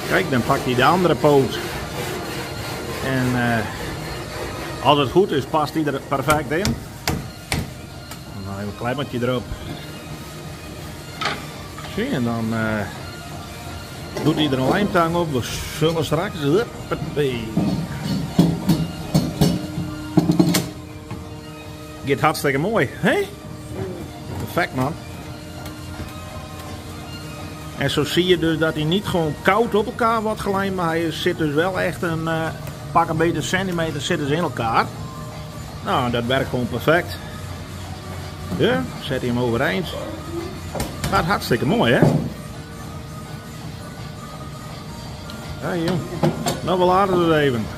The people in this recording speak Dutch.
Kijk, dan pakt hij de andere poot. En als het goed is, past hij er perfect in. Dan even een klein beetje erop. Zie, en dan doet hij er een lijmtang op. We zullen straks... Gaat hartstikke mooi, hè? Perfect, man. En zo zie je dus dat hij niet gewoon koud op elkaar wordt gelijmd, maar hij zit dus wel echt een pak een beetje centimeter zitten ze in elkaar. Nou, dat werkt gewoon perfect. Ja, zet hij hem overeind. Gaat hartstikke mooi, hè? Ja, joh. Nou, we laten het even.